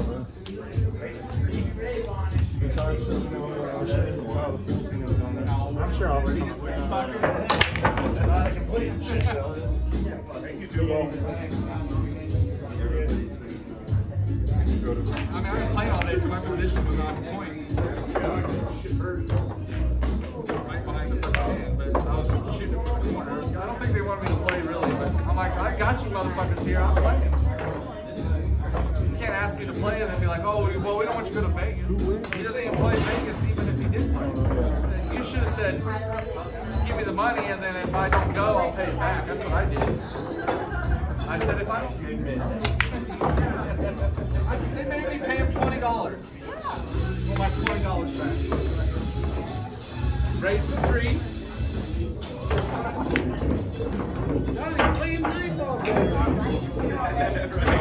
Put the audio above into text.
I'm sure I'll read it. I can play it. Shit show. Thank you, Duo. I mean, I've been playing all day, so my position was on point. Right behind the first hand, but I was shooting it from the corner. I don't think they wanted me to play really, but I'm like, I got you motherfuckers here, I'm playing. You can't ask me to play and then be like, oh, well, we don't want you to go to Vegas. He doesn't even play Vegas even if he did play. You should have said, give me the money, and then if I don't go, I'll pay it back. That's what I did. I said, if I don't... They made me pay him $20. For my $20 back. Raise the 3. Johnny, play him 9 ball.